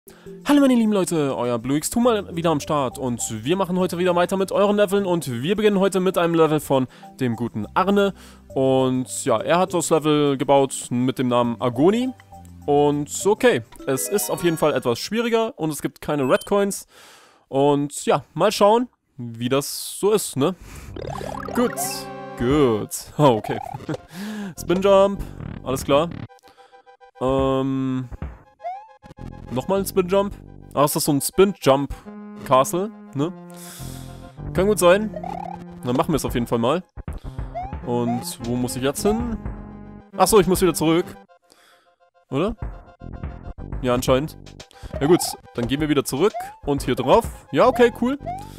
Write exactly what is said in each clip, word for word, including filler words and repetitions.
Hallo meine lieben Leute, euer Blue X zwei mal wieder am Start und wir machen heute wieder weiter mit euren Leveln und wir beginnen heute mit einem Level von dem guten Arne und ja, er hat das Level gebaut mit dem Namen Agoni und okay, es ist auf jeden Fall etwas schwieriger und es gibt keine Red Coins und ja, mal schauen, wie das so ist, ne? Gut, gut, oh, okay. Spin Jump, alles klar. Ähm... Nochmal ein Spin Jump. Ach, ist das so ein Spin Jump Castle, ne? Kann gut sein. Dann machen wir es auf jeden Fall mal. Und wo muss ich jetzt hin? Achso, ich muss wieder zurück. Oder? Ja, anscheinend. Ja gut, dann gehen wir wieder zurück. Und hier drauf. Ja, okay, cool.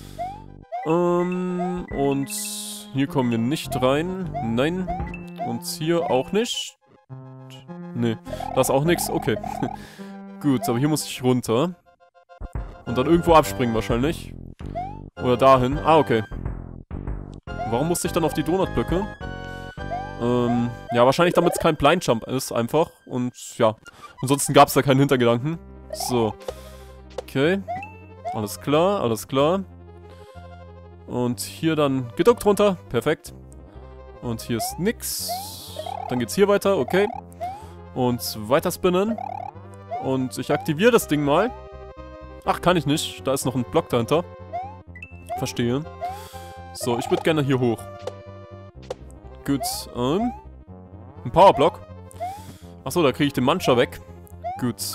Ähm, und hier kommen wir nicht rein. Nein. Und hier auch nicht. Nee, da ist auch nichts. Okay. Gut, aber hier muss ich runter. Und dann irgendwo abspringen wahrscheinlich. Oder dahin. Ah, okay. Warum musste ich dann auf die Donutblöcke? Ähm, ja, wahrscheinlich damit es kein Blind Jump ist, einfach. Und ja, ansonsten gab es da keinen Hintergedanken. So. Okay. Alles klar, alles klar. Und hier dann geduckt runter. Perfekt. Und hier ist nix. Dann geht's hier weiter, okay. Und weiter spinnen. Und ich aktiviere das Ding mal. Ach, kann ich nicht. Da ist noch ein Block dahinter. Verstehe. So, ich würde gerne hier hoch. Gut, ähm. Ein Powerblock. Achso, da kriege ich den Mancher weg. Gut.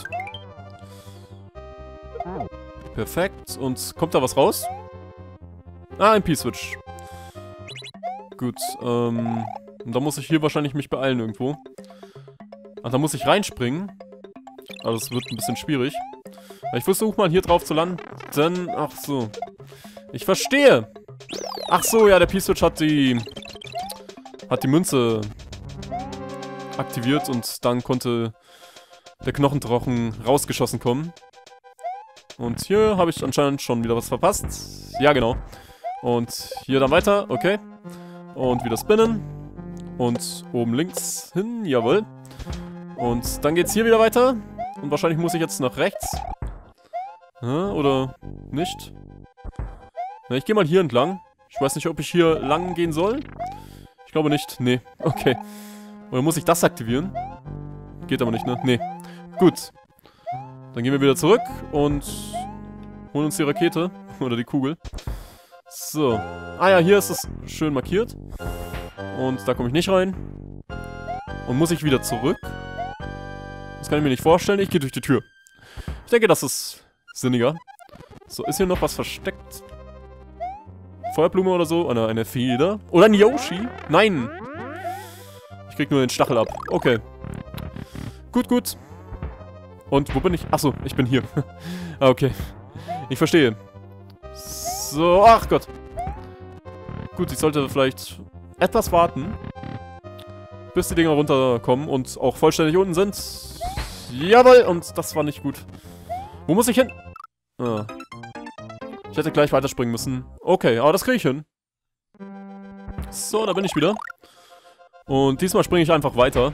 Perfekt. Und kommt da was raus? Ah, ein P-Switch. Gut, ähm. Und da muss ich hier wahrscheinlich mich beeilen irgendwo. Ach, da muss ich reinspringen. Aber das wird ein bisschen schwierig. Ich versuche mal hier drauf zu landen. Ach so. Ich verstehe. Ach so, ja, der P-Switch hat die... Hat die Münze... aktiviert und dann konnte der Knochendrachen rausgeschossen kommen. Und hier habe ich anscheinend schon wieder was verpasst. Ja, genau. Und hier dann weiter, okay. Und wieder spinnen. Und oben links hin, jawohl. Und dann geht's hier wieder weiter. Und wahrscheinlich muss ich jetzt nach rechts. Ja, oder nicht? Na, ich gehe mal hier entlang. Ich weiß nicht, ob ich hier lang gehen soll. Ich glaube nicht. Nee. Okay. Oder muss ich das aktivieren? Geht aber nicht, ne? Nee. Gut. Dann gehen wir wieder zurück und holen uns die Rakete. Oder die Kugel. So. Ah ja, hier ist es schön markiert. Und da komme ich nicht rein. Und muss ich wieder zurück? Das kann ich mir nicht vorstellen. Ich gehe durch die Tür. Ich denke, das ist sinniger. So, ist hier noch was versteckt? Feuerblume oder so? Eine, eine Feder? Oder ein Yoshi? Nein! Ich krieg nur den Stachel ab. Okay. Gut, gut. Und wo bin ich? Achso, ich bin hier. Ah, okay. Ich verstehe. So, ach Gott. Gut, ich sollte vielleicht etwas warten. Bis die Dinger runterkommen und auch vollständig unten sind. Jawohl, und das war nicht gut. Wo muss ich hin? Ah. Ich hätte gleich weiterspringen müssen. Okay, aber das kriege ich hin. So, da bin ich wieder. Und diesmal springe ich einfach weiter.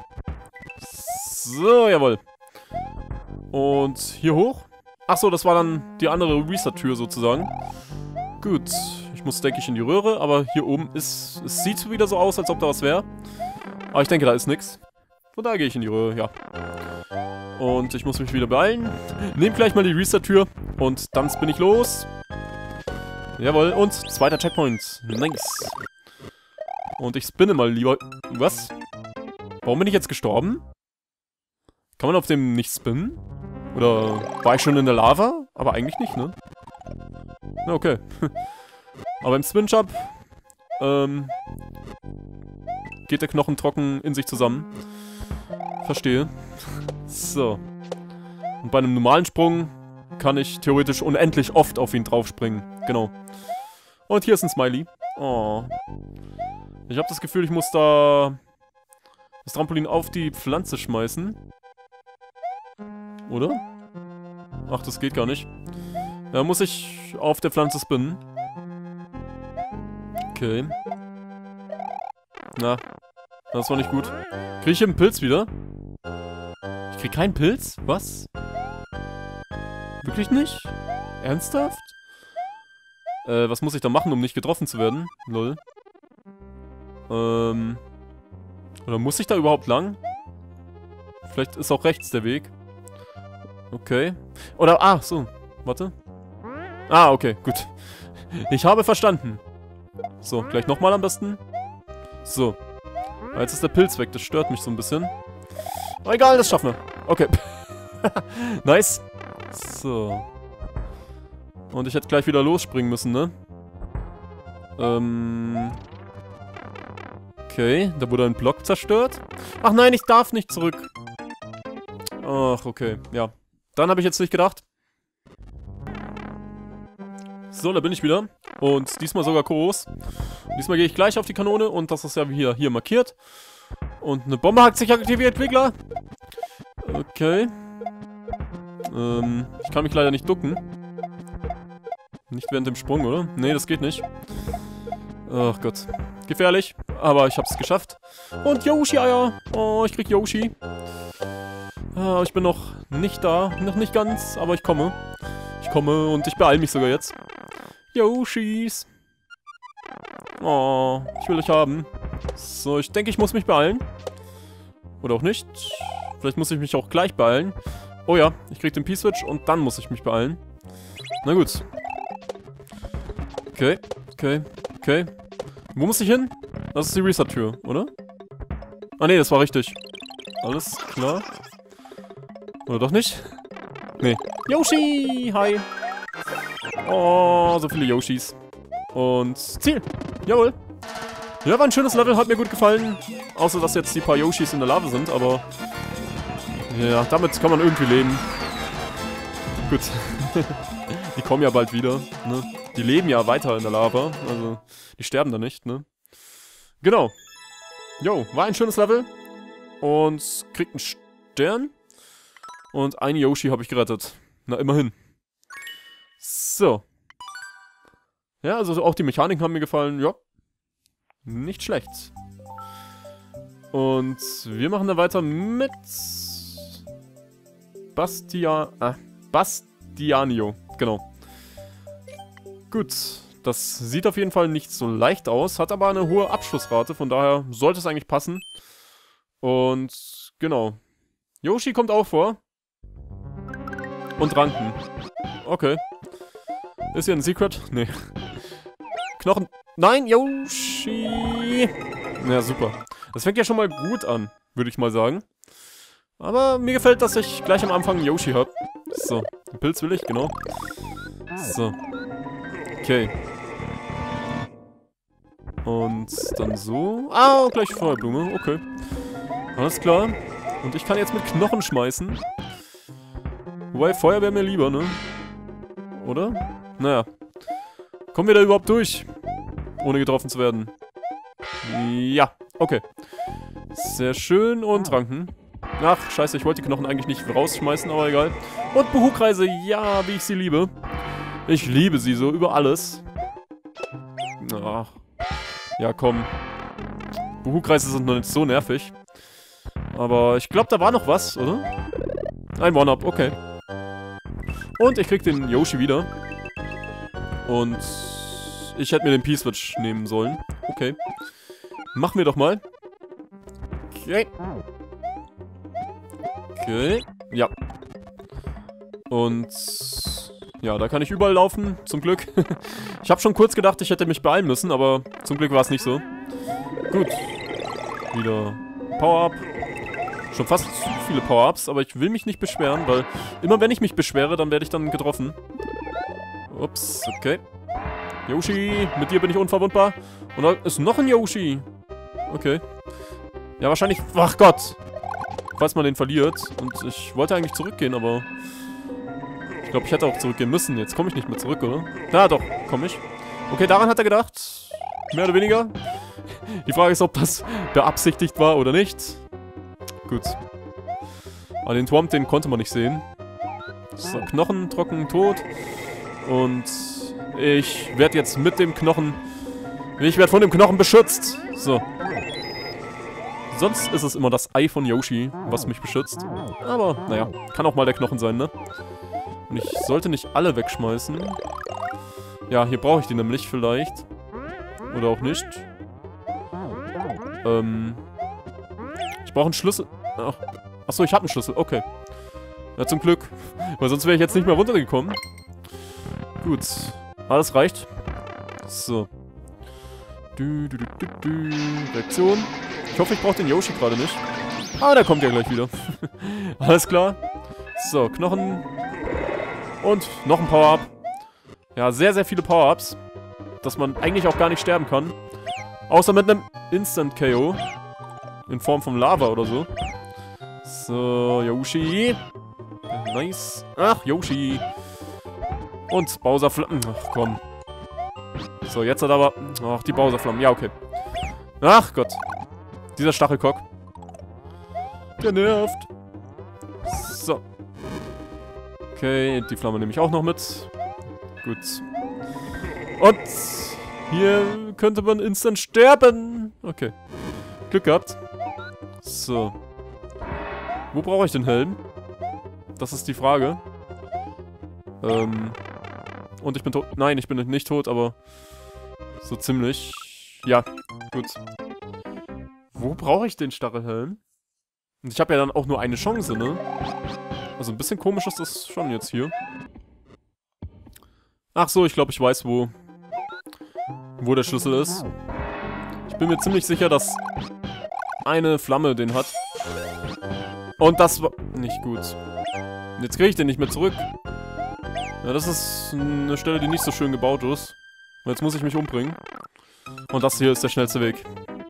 So, jawohl. Und hier hoch. Achso, das war dann die andere Reset-Tür sozusagen. Gut. Ich muss, denke ich, in die Röhre, aber hier oben ist... Es sieht wieder so aus, als ob da was wäre. Aber ich denke, da ist nichts. Von daher gehe ich in die Röhre, ja. Und ich muss mich wieder beeilen. Nehmt gleich mal die Reset-Tür. Und dann bin ich los. Jawohl, und zweiter Checkpoint. Nice. Und ich spinne mal lieber... Was? Warum bin ich jetzt gestorben? Kann man auf dem nicht spinnen? Oder war ich schon in der Lava? Aber eigentlich nicht, ne? Na, okay. Aber im Spin-Jump... Ähm... geht der Knochen trocken in sich zusammen. Verstehe. So. Und bei einem normalen Sprung kann ich theoretisch unendlich oft auf ihn draufspringen. Genau. Und hier ist ein Smiley. Oh. Ich habe das Gefühl, ich muss da das Trampolin auf die Pflanze schmeißen. Oder? Ach, das geht gar nicht. Da muss ich auf der Pflanze spinnen. Okay. Na, das war nicht gut. Kriege ich hier einen Pilz wieder? Ich krieg keinen Pilz? Was? Wirklich nicht? Ernsthaft? Äh, was muss ich da machen, um nicht getroffen zu werden? Lol. Ähm. Oder muss ich da überhaupt lang? Vielleicht ist auch rechts der Weg. Okay. Oder, ah, so. Warte. Ah, okay, gut. Ich habe verstanden. So, gleich nochmal am besten. So. Jetzt ist der Pilz weg, das stört mich so ein bisschen. Aber egal, das schaffen wir. Okay. Nice. So. Und ich hätte gleich wieder losspringen müssen, ne? Ähm... Okay, da wurde ein Block zerstört. Ach nein, ich darf nicht zurück. Ach, okay, ja. Dann habe ich jetzt nicht gedacht. So, da bin ich wieder. Und diesmal sogar groß. Diesmal gehe ich gleich auf die Kanone und das ist ja hier, hier markiert. Und eine Bombe hat sich aktiviert, Wiggler. Okay. Ähm, ich kann mich leider nicht ducken. Nicht während dem Sprung, oder? Nee, das geht nicht. Ach Gott. Gefährlich. Aber ich hab's geschafft. Und Yoshi-Eier. Oh, ich krieg Yoshi. Ah, ich bin noch nicht da. Noch nicht ganz, aber ich komme. Ich komme und ich beeile mich sogar jetzt. Yoshis. Oh, ich will euch haben. So, ich denke, ich muss mich beeilen. Oder auch nicht. Vielleicht muss ich mich auch gleich beeilen. Oh ja, ich krieg den P-Switch und dann muss ich mich beeilen. Na gut. Okay, okay, okay. Wo muss ich hin? Das ist die Reset-Tür, oder? Ah ne, das war richtig. Alles klar. Oder doch nicht? Nee. Yoshi! Hi! Oh, so viele Yoshis. Und Ziel! Jawohl! Ja, war ein schönes Level, hat mir gut gefallen. Außer, dass jetzt die paar Yoshis in der Lava sind, aber... Ja, damit kann man irgendwie leben. Gut. Die kommen ja bald wieder, ne? Die leben ja weiter in der Lava, also... Die sterben da nicht, ne? Genau. Jo, war ein schönes Level. Und kriegt einen Stern. Und ein Yoshi habe ich gerettet. Na, immerhin. So. Ja, also auch die Mechaniken haben mir gefallen. Ja. Nicht schlecht. Und wir machen dann weiter mit... Bastia... Ah, Bastianio. Genau. Gut. Das sieht auf jeden Fall nicht so leicht aus, hat aber eine hohe Abschlussrate, von daher sollte es eigentlich passen. Und genau. Yoshi kommt auch vor. Und Ranken. Okay. Ist hier ein Secret? Nee. Knochen. Nein, Yoshi. Ja, super. Das fängt ja schon mal gut an, würde ich mal sagen. Aber mir gefällt, dass ich gleich am Anfang Yoshi habe. So, den Pilz will ich, genau. So. Okay. Und dann so. Ah, gleich Feuerblume. Okay. Alles klar. Und ich kann jetzt mit Knochen schmeißen. Wobei, Feuer wäre mir lieber, ne? Oder? Naja. Kommen wir da überhaupt durch? Ohne getroffen zu werden. Ja. Okay. Sehr schön. Und Ranken. Ach, scheiße. Ich wollte die Knochen eigentlich nicht rausschmeißen, aber egal. Und Buhu-Kreise. Ja, wie ich sie liebe. Ich liebe sie so über alles. Ach. Ja, komm. Buhu-Kreise sind noch nicht so nervig. Aber ich glaube, da war noch was, oder? Ein One-Up, okay. Und ich krieg den Yoshi wieder. Und ich hätte mir den P-Switch nehmen sollen. Okay. Machen wir doch mal. Okay. Okay. Ja. Und... Ja, da kann ich überall laufen, zum Glück. Ich habe schon kurz gedacht, ich hätte mich beeilen müssen, aber zum Glück war es nicht so. Gut. Wieder Power-Up. Schon fast zu viele Power-Ups, aber ich will mich nicht beschweren, weil immer wenn ich mich beschwere, dann werde ich dann getroffen. Ups, okay. Yoshi, mit dir bin ich unverwundbar. Und da ist noch ein Yoshi. Okay. Ja, wahrscheinlich... Ach Gott! Falls man den verliert. Und ich wollte eigentlich zurückgehen, aber... Ich glaube, ich hätte auch zurückgehen müssen. Jetzt komme ich nicht mehr zurück, oder? Na doch, komme ich. Okay, daran hat er gedacht. Mehr oder weniger. Die Frage ist, ob das beabsichtigt war oder nicht. Gut. Aber den Twomp, den konnte man nicht sehen. So, Knochen, trocken, tot. Und ich werde jetzt mit dem Knochen... Ich werde von dem Knochen beschützt. So. Sonst ist es immer das Ei von Yoshi, was mich beschützt. Aber, naja, kann auch mal der Knochen sein, ne? Und ich sollte nicht alle wegschmeißen. Ja, hier brauche ich die nämlich vielleicht. Oder auch nicht. Ähm. Ich brauche einen Schlüssel. Ach, achso, ich habe einen Schlüssel. Okay. Ja, zum Glück. Weil sonst wäre ich jetzt nicht mehr runtergekommen. Gut. Alles reicht. So. Du, du, du, du, du. Reaktion. Ich hoffe, ich brauche den Yoshi gerade nicht. Ah, der kommt ja gleich wieder. Alles klar. So, Knochen. Und noch ein Power-Up. Ja, sehr, sehr viele Power-Ups. Dass man eigentlich auch gar nicht sterben kann. Außer mit einem Instant-K O. In Form von Lava oder so. So, Yoshi. Nice. Ach, Yoshi. Und Bowser-Flammen. Ach, komm. So, jetzt hat aber... Ach, die Bowser-Flammen. Ja, okay. Ach Gott. Dieser Stachelkock. Der nervt. So. Okay, die Flamme nehme ich auch noch mit. Gut. Und hier könnte man instant sterben. Okay. Glück gehabt. So. Wo brauche ich den Helm? Das ist die Frage. Ähm. Und ich bin tot. Nein, ich bin nicht tot, aber so ziemlich. Ja, gut. Wo brauche ich den Stachelhelm? Und ich habe ja dann auch nur eine Chance, ne? Also ein bisschen komisch ist das schon jetzt hier. Ach so, ich glaube, ich weiß, wo wo der Schlüssel ist. Ich bin mir ziemlich sicher, dass eine Flamme den hat. Und das war nicht gut. Jetzt kriege ich den nicht mehr zurück. Ja, das ist eine Stelle, die nicht so schön gebaut ist. Jetzt muss ich mich umbringen. Und das hier ist der schnellste Weg.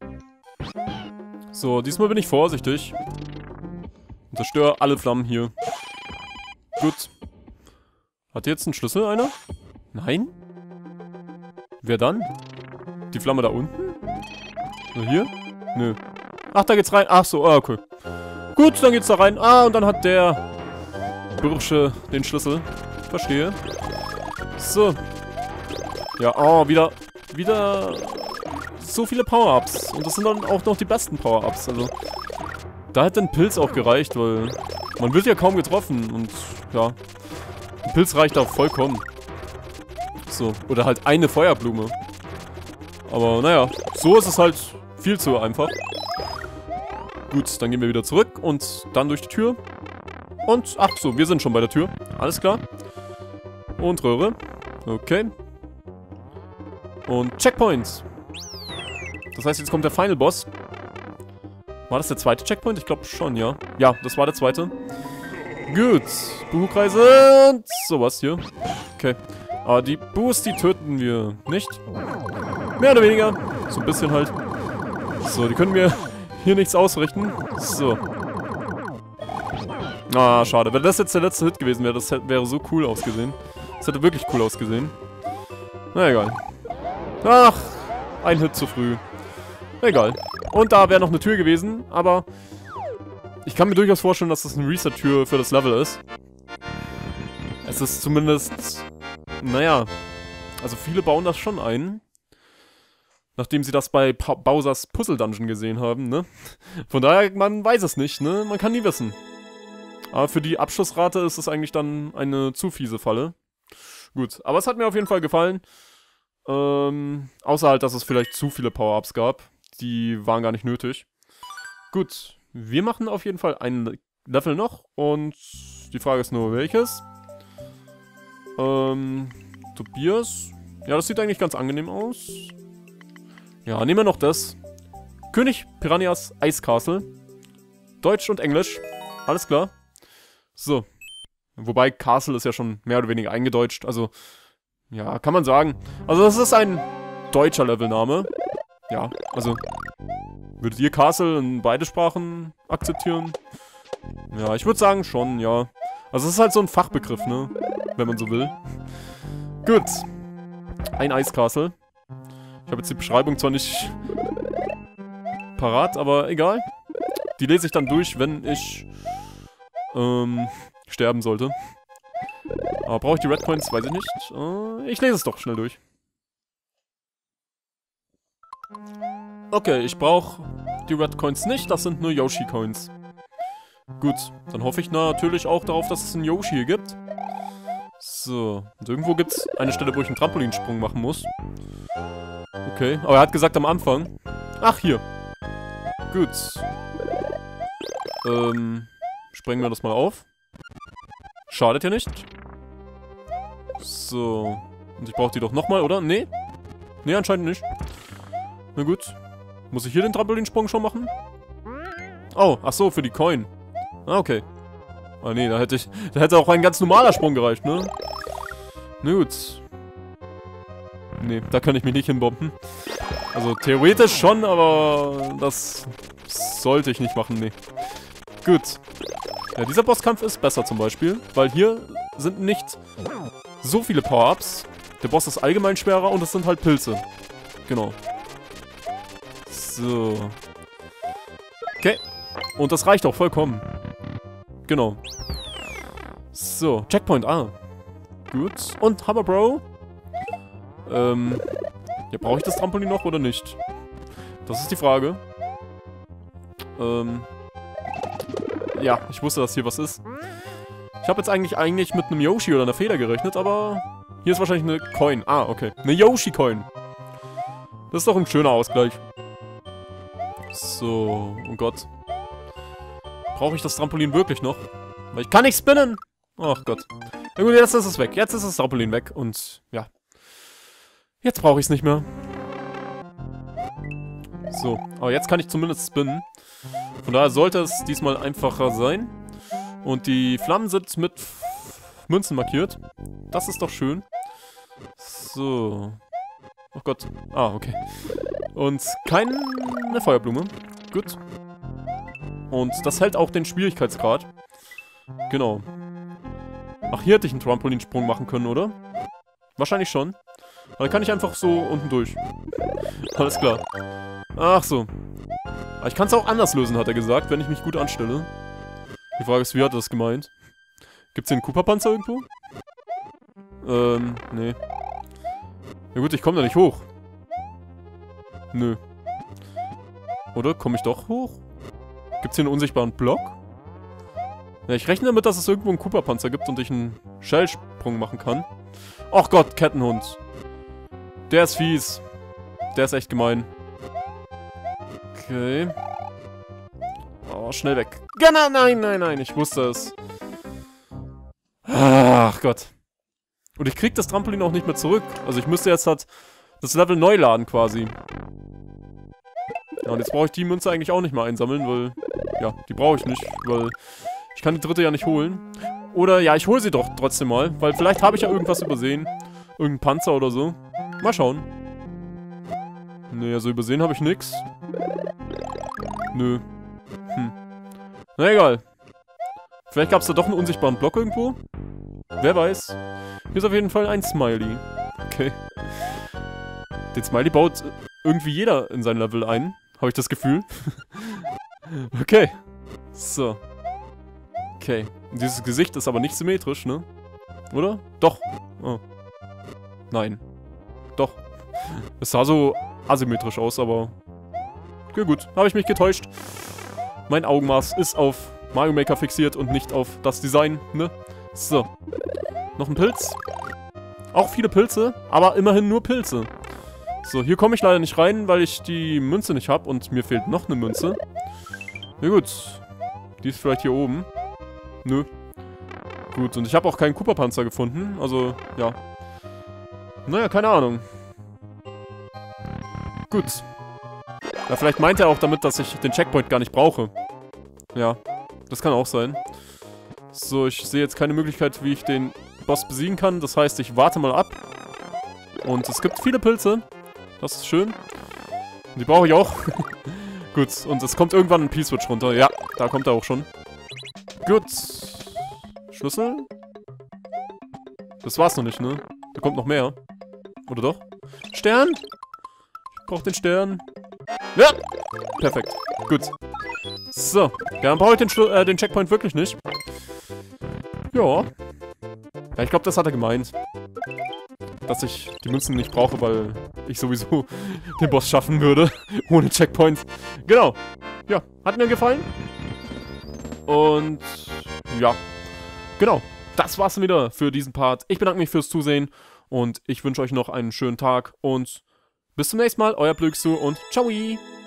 So, diesmal bin ich vorsichtig. Und zerstöre alle Flammen hier. Gut. Hat jetzt einen Schlüssel einer? Nein? Wer dann? Die Flamme da unten? So, hier? Nö. Ach, da geht's rein. Ach so, ah, okay. Gut, dann geht's da rein. Ah, und dann hat der Bursche den Schlüssel. Verstehe. So. Ja, oh, wieder... Wieder... So viele Power-Ups. Und das sind dann auch noch die besten Power-Ups. Also... Da hätte ein Pilz auch gereicht, weil... Man wird ja kaum getroffen. Und... Ja. Ein Pilz reicht auch vollkommen. So. Oder halt eine Feuerblume. Aber naja. So ist es halt viel zu einfach. Gut, dann gehen wir wieder zurück. Und dann durch die Tür. Und... Ach so, wir sind schon bei der Tür. Alles klar. Und Röhre. Okay. Und Checkpoint. Das heißt, jetzt kommt der Final Boss. War das der zweite Checkpoint? Ich glaube schon, ja. Ja, das war der zweite. Gut. Buhkreise und sowas hier. Okay. Aber die Buhs, die töten wir nicht. Mehr oder weniger. So ein bisschen halt. So, die können mir hier nichts ausrichten. So. Ah, schade. Wenn das jetzt der letzte Hit gewesen wäre, das wäre so cool ausgesehen. Das hätte wirklich cool ausgesehen. Na egal. Ach, ein Hit zu früh. Egal. Und da wäre noch eine Tür gewesen, aber ich kann mir durchaus vorstellen, dass das eine Reset-Tür für das Level ist. Es ist zumindest, naja, also viele bauen das schon ein. Nachdem sie das bei pa Bowsers Puzzle-Dungeon gesehen haben, ne? Von daher, man weiß es nicht, ne? Man kann nie wissen. Aber für die Abschlussrate ist es eigentlich dann eine zu fiese Falle. Gut, aber es hat mir auf jeden Fall gefallen. Ähm, außer halt, dass es vielleicht zu viele Power-Ups gab. Die waren gar nicht nötig. Gut, wir machen auf jeden Fall ein Level noch. Und die Frage ist nur, welches? Ähm, Tobias. Ja, das sieht eigentlich ganz angenehm aus. Ja, nehmen wir noch das. König Piranhas Ice Castle. Deutsch und Englisch. Alles klar. So. Wobei, Castle ist ja schon mehr oder weniger eingedeutscht. Also, ja, kann man sagen. Also, das ist ein deutscher Levelname. Ja, also, würdet ihr Castle in beide Sprachen akzeptieren? Ja, ich würde sagen schon, ja. Also, es ist halt so ein Fachbegriff, ne? Wenn man so will. Gut. Ein Ice Castle. Ich habe jetzt die Beschreibung zwar nicht parat, aber egal. Die lese ich dann durch, wenn ich ähm, sterben sollte. Aber brauche ich die Red Coins? Weiß ich nicht. Äh, ich lese es doch schnell durch. Okay, ich brauche die Red Coins nicht. Das sind nur Yoshi Coins. Gut, dann hoffe ich natürlich auch darauf, dass es einen Yoshi hier gibt. So. Und irgendwo gibt es eine Stelle, wo ich einen Trampolinsprung machen muss. Okay. Aber er hat gesagt am Anfang. Ach, hier. Gut. Ähm. Sprengen wir das mal auf. Schadet ja nicht. So. Und ich brauche die doch nochmal, oder? Nee. Nee, anscheinend nicht. Na gut. Muss ich hier den Trampolinsprung schon machen? Oh, ach so, für die Coin. Ah, okay. Ah, nee, da hätte ich... Da hätte auch ein ganz normaler Sprung gereicht, ne? Na gut. Nee, da kann ich mich nicht hinbomben. Also, theoretisch schon, aber... Das sollte ich nicht machen, nee. Gut. Ja, dieser Bosskampf ist besser zum Beispiel, weil hier sind nicht so viele Power-Ups. Der Boss ist allgemein schwerer und es sind halt Pilze. Genau. So. Okay. Und das reicht auch vollkommen. Genau. So, Checkpoint, ah. Gut. Und Hammer Bro. Ähm. Ja, brauche ich das Trampolin noch oder nicht? Das ist die Frage. Ähm. Ja, ich wusste, dass hier was ist. Ich habe jetzt eigentlich eigentlich mit einem Yoshi oder einer Feder gerechnet, aber hier ist wahrscheinlich eine Coin. Ah, okay. Eine Yoshi-Coin. Das ist doch ein schöner Ausgleich. So, oh Gott. Brauche ich das Trampolin wirklich noch? Weil ich kann nicht spinnen. Ach Gott. Na gut, jetzt ist es weg. Jetzt ist das Trampolin weg und ja. Jetzt brauche ich es nicht mehr. So, aber jetzt kann ich zumindest spinnen. Von daher sollte es diesmal einfacher sein. Und die Flammen sind mit Münzen markiert. Das ist doch schön. So. Oh Gott. Ah, okay. Und keine Feuerblume. Gut. Und das hält auch den Schwierigkeitsgrad. Genau. Ach, hier hätte ich einen Trampolinsprung machen können, oder? Wahrscheinlich schon. Aber dann kann ich einfach so unten durch. Alles klar. Ach so. Aber ich kann es auch anders lösen, hat er gesagt, wenn ich mich gut anstelle. Die Frage ist, wie hat er das gemeint? Gibt's hier einen Koopa-Panzer irgendwo? Ähm, nee. Ja gut, ich komme da nicht hoch. Nö. Oder? Komme ich doch hoch? Gibt's hier einen unsichtbaren Block? Ja, ich rechne damit, dass es irgendwo einen Koopa-Panzer gibt und ich einen Shell-Sprung machen kann. Ach Gott, Kettenhund. Der ist fies. Der ist echt gemein. Okay. Oh, schnell weg. Genau, nein, nein, nein, ich wusste es. Ach Gott. Und ich krieg das Trampolin auch nicht mehr zurück. Also ich müsste jetzt halt das Level neu laden quasi. Ja, und jetzt brauche ich die Münze eigentlich auch nicht mehr einsammeln, weil... Ja, die brauche ich nicht, weil... Ich kann die dritte ja nicht holen. Oder, ja, ich hole sie doch trotzdem mal, weil vielleicht habe ich ja irgendwas übersehen. Irgendein Panzer oder so. Mal schauen. Nee, also übersehen habe ich nix. Nö. Hm. Na egal. Vielleicht gab es da doch einen unsichtbaren Block irgendwo. Wer weiß. Hier ist auf jeden Fall ein Smiley. Okay. Den Smiley baut irgendwie jeder in sein Level ein. Habe ich das Gefühl. Okay. So. Okay. Und dieses Gesicht ist aber nicht symmetrisch, ne? Oder? Doch. Oh. Nein. Doch. Es sah so asymmetrisch aus, aber... Ja gut, habe ich mich getäuscht. Mein Augenmaß ist auf Mario Maker fixiert und nicht auf das Design, ne? So. Noch ein Pilz. Auch viele Pilze, aber immerhin nur Pilze. So, hier komme ich leider nicht rein, weil ich die Münze nicht habe und mir fehlt noch eine Münze. Ja gut. Die ist vielleicht hier oben. Nö. Gut, und ich habe auch keinen Koopa-Panzer gefunden, also, ja. Naja, keine Ahnung. Gut. Ja, vielleicht meint er auch damit, dass ich den Checkpoint gar nicht brauche. Ja, das kann auch sein. So, ich sehe jetzt keine Möglichkeit, wie ich den Boss besiegen kann. Das heißt, ich warte mal ab. Und es gibt viele Pilze. Das ist schön. Die brauche ich auch. Gut, und es kommt irgendwann ein P-Switch runter. Ja, da kommt er auch schon. Gut. Schlüssel? Das war's noch nicht, ne? Da kommt noch mehr. Oder doch? Stern? Ich brauche den Stern. Ja! Perfekt. Gut. So. Ja, dann brauche ich den, Schlu äh, den Checkpoint wirklich nicht. Ja. Ja, ich glaube, das hat er gemeint. Dass ich die Münzen nicht brauche, weil ich sowieso den Boss schaffen würde. Ohne Checkpoint. Genau. Ja, hat mir gefallen. Und ja. Genau. das war's dann wieder für diesen Part. Ich bedanke mich fürs Zusehen und ich wünsche euch noch einen schönen Tag und bis zum nächsten Mal. Euer Blöxu und ciao!